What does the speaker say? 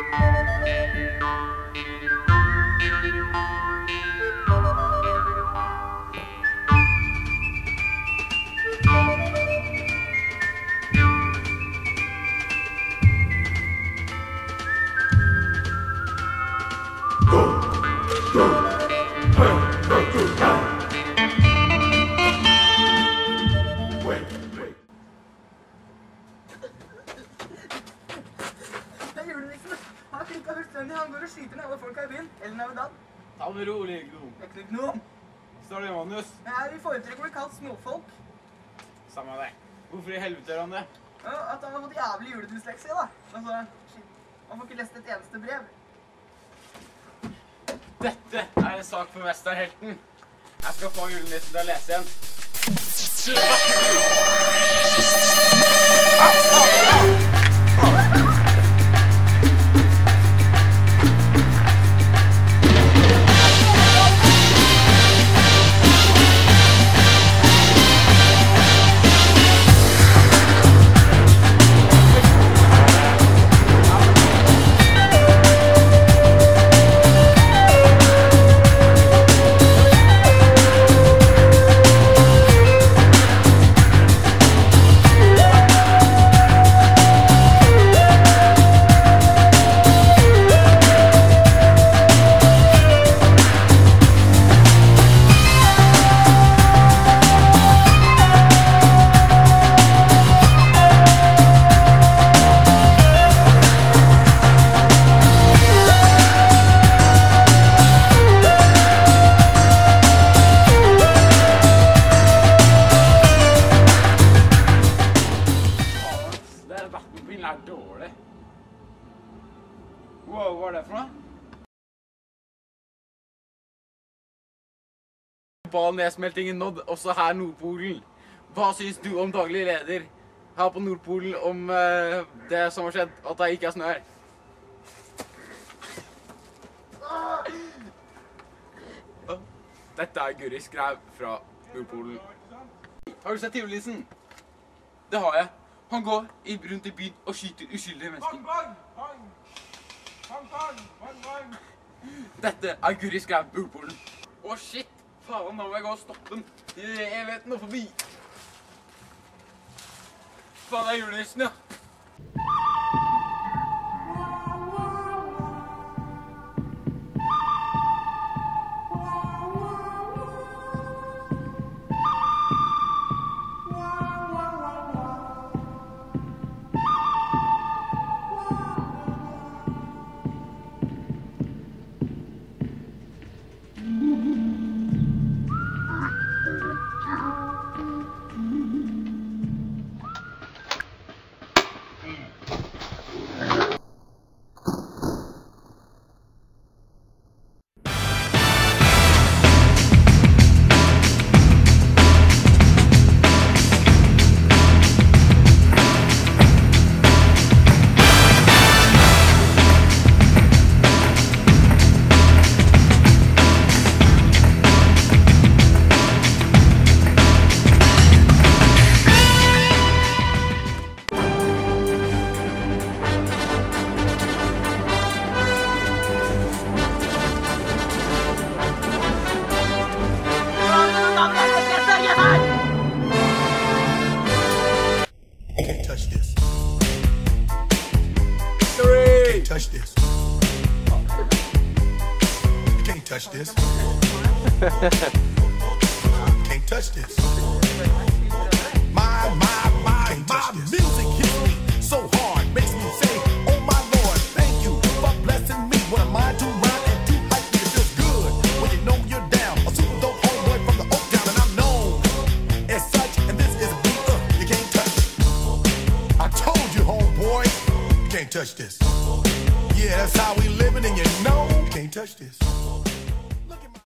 Han går og skyter ned alle folka i byen. Eller Navidad. Ta med ro, lille gnom. Det er ikke gnom. Står det Johannes? Nei, vi foretrekker å bli kalt småfolk. Samme av det. Hvorfor i helvete gjør han det? Ja, at han har fått jævlig juledysleksi, da. Altså, han får ikke lest et eneste brev. Dette er en sak for Vesterhelten. Jeg skal få julenissen til å lese igjen. Dårlig. Wow, hva er det for noe? Global nedsmelting nådd også her Nordpolen. Hva synes du om daglig leder her på Nordpolen om det som har skjedd, at det ikke er snø her? Dette er Guri Skræv fra Nordpolen. Har du sett julenissen? Det har jeg. Han går rundt i byen og skyter uskyldige mennesker. Bang, bang! Bang, bang! Bang, bang! Dette er Guri Skræv, Nordpolen. Å, shit! Faen, nå må jeg gå og stoppe den. Jeg vet noe forbi. Faen, det er julenissen, ja. Touch this. You can't touch this. Can't touch this. My music hits me so hard, makes me say, oh my Lord, thank you for blessing me. What am I to rhyme and too hype? It feels good when you know you're down. A super dope homeboy from the Oak Town, and I'm known as such. And this is a beat you can't touch. I told you, homeboy, you can't touch this. Yeah, that's how we living, and you know you can't touch this.